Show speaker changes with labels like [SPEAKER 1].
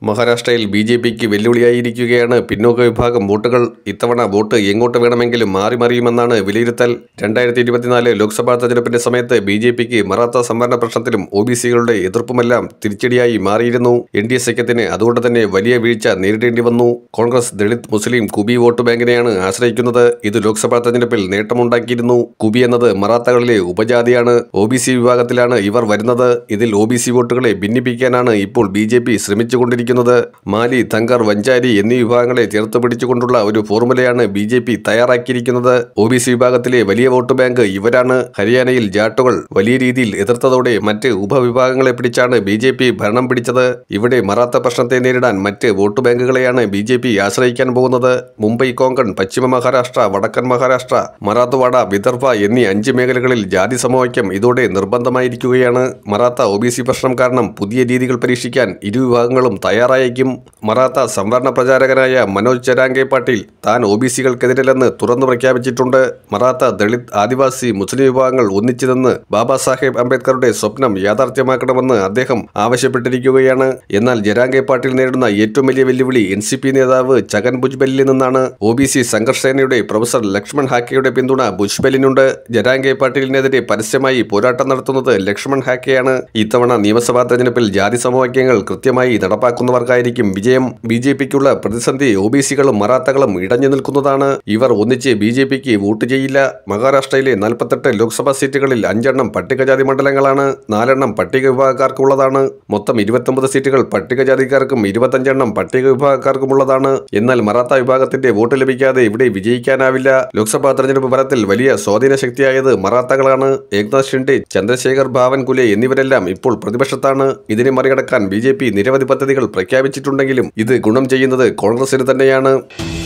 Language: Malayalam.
[SPEAKER 1] മഹാരാഷ്ട്രയിൽ ബി.ജെ.പിക്ക് വെല്ലുവിളിയായിരിക്കുകയാണ് പിന്നോക്ക വിഭാഗം വോട്ടുകൾ. ഇത്തവണ വോട്ട് എങ്ങോട്ട് വേണമെങ്കിലും മാറി മറിയുമെന്നാണ് വിലയിരുത്തൽ. 2024 ലോക്സഭാ തെരഞ്ഞെടുപ്പിന്റെ സമയത്ത് ബി.ജെ.പിക്ക് മറാത്ത സംവരണ പ്രശ്നത്തിലും ഒ.ബി.സികളുടെ എതിർപ്പുമെല്ലാം തിരിച്ചടിയായി മാറിയിരുന്നു. എൻ.ഡി.എ സഖ്യത്തിന് അതുകൊണ്ട് തന്നെ വലിയ വീഴ്ച നേരിടേണ്ടി വന്നു. കോൺഗ്രസ് ദളിത്, മുസ്ലിം, കുബി വോട്ട് ബാങ്കിനെയാണ് ആശ്രയിക്കുന്നത്. ഇത് ലോക്സഭാ തെരഞ്ഞെടുപ്പിൽ നേട്ടമുണ്ടാക്കിയിരുന്നു. കുബി എന്നത് മറാത്തകളിലെ ഉപജാതിയാണ്. ഒ.ബി.സി വിഭാഗത്തിലാണ് ഇവർ വരുന്നത്. ഇതിൽ ഒ.ബി.സി വോട്ടുകളെ ഭിന്നിപ്പിക്കാനാണ് ഇപ്പോൾ ബി.ജെ.പി ശ്രമിച്ചുകൊണ്ടിരിക്കുന്നത്. മാലി, തങ്കർ, വഞ്ചാരി എന്നീ വിഭാഗങ്ങളെ ചേർത്ത് പിടിച്ചുകൊണ്ടുള്ള ഒരു ഫോർമുലയാണ് ബി.ജെ.പി തയ്യാറാക്കിയിരിക്കുന്നത്. ഒ.ബി.സി വിഭാഗത്തിലെ വലിയ വോട്ട് ബാങ്ക് ഇവരാണ്. ഹരിയാനയിൽ ജാട്ടുകൾ വലിയ രീതിയിൽ എതിർത്തതോടെ മറ്റ് ഉപവിഭാഗങ്ങളെ പിടിച്ചാണ് ബി.ജെ.പി ഭരണം പിടിച്ചത്. ഇവിടെ മറാത്ത പ്രശ്നത്തെ നേരിടാൻ മറ്റ് വോട്ട് ബാങ്കുകളെയാണ് ബി.ജെ.പി ആശ്രയിക്കാൻ പോകുന്നത്. മുംബൈ, കോങ്കൺ, പശ്ചിമ മഹാരാഷ്ട്ര, വടക്കൻ മഹാരാഷ്ട്ര, മറാത്ത്വാഡ, വിദർഭ എന്നീ 5 മേഖലകളിൽ ജാതി സമവാക്യം ഇതോടെ നിർബന്ധമായിരിക്കുകയാണ്. മറാത്ത ഒ.ബി.സി പ്രശ്നം കാരണം പുതിയ രീതികൾ പരീക്ഷിക്കാൻ ഇരുവിഭാഗങ്ങളും തയ്യാറായേക്കും. മറാത്ത സംവരണ പ്രചാരകനായ മനോജ് ജരാംഗെ പാട്ടീൽ താൻ ഒ.ബി.സികൾക്കെതിരല്ലെന്ന് തുറന്നു പ്രഖ്യാപിച്ചിട്ടുണ്ട്. മറാത്ത, ദളിത്, ആദിവാസി, മുസ്ലിം വിഭാഗങ്ങൾ ഒന്നിച്ചു നിന്ന് ബാബാ സാഹേബ് അംബേദ്കറുടെ സ്വപ്നം യാഥാർത്ഥ്യമാക്കണമെന്ന് അദ്ദേഹം ആവശ്യപ്പെട്ടിരിക്കുകയാണ്. എന്നാൽ ജരാംഗെ പാട്ടീൽ നേരിടുന്ന ഏറ്റവും വലിയ വെല്ലുവിളി എൻ.സി.പി നേതാവ് ഛഗൻ ഭുജ്ബലിൽ നിന്നാണ്. ഒ.ബി.സി സംഘർഷ് സേനയുടെ പ്രൊഫസർ ലക്ഷ്മൺ ഹാക്കെയുടെ പിന്തുണ ഭുജ്ബലിനുണ്ട്. ജരാംഗെ പാട്ടീലിനെതിരെ പരസ്യമായി പോരാട്ടം നടത്തുന്നത് ലക്ഷ്മൺ ഹാക്കെയാണ്. ഇത്തവണ നിയമസഭാ തെരഞ്ഞെടുപ്പിൽ ജാതി സമവാക്യങ്ങൾ കൃത്യമായി നടപ്പാക്കുന്നവർക്കായിരിക്കും വിജയം. ബി.ജെ.പിക്കുള്ള പ്രതിസന്ധി ഒ.ബി.സികളും മറാത്തകളും ഇടഞ്ഞു നിൽക്കുന്നതാണ്. ഇവർ ഒന്നിച്ച് ബി.ജെ.പിക്ക് വോട്ട് ചെയ്യില്ല. മഹാരാഷ്ട്രയിലെ 48 ലോക്സഭാ സീറ്റുകളിൽ 5 പട്ടികജാതി മണ്ഡലങ്ങളാണ്. 4 പട്ടിക വിഭാഗക്കാർക്കുള്ളതാണ്. മൊത്തം 29 സീറ്റുകൾ പട്ടികജാതിക്കാർക്കും 25 പട്ടിക വിഭാഗക്കാർക്കുമുള്ളതാണ്. എന്നാൽ മറാത്ത വിഭാഗത്തിന്റെ വോട്ട് ലഭിക്കാതെ ഇവിടെ വിജയിക്കാനാവില്ല. ലോക്സഭാ തെരഞ്ഞെടുപ്പ് ഫലത്തിൽ വലിയ സ്വാധീന ശക്തിയായത് മറാത്തകളാണ്. ഏക്നാഥ് ഷിൻഡെ, ചന്ദ്രശേഖർ ബാവൻകുലെ എന്നിവരെല്ലാം ഇപ്പോൾ പ്രതിപക്ഷത്താണ്. ഇതിനെ മറികടക്കാൻ ബി.ജെ.പി നിരവധി പദ്ധതികൾ പ്രഖ്യാപിച്ചിട്ടുണ്ടെങ്കിലും ഇത് ഗുണം ചെയ്യുന്നത് കോൺഗ്രസിന് തന്നെയാണ്.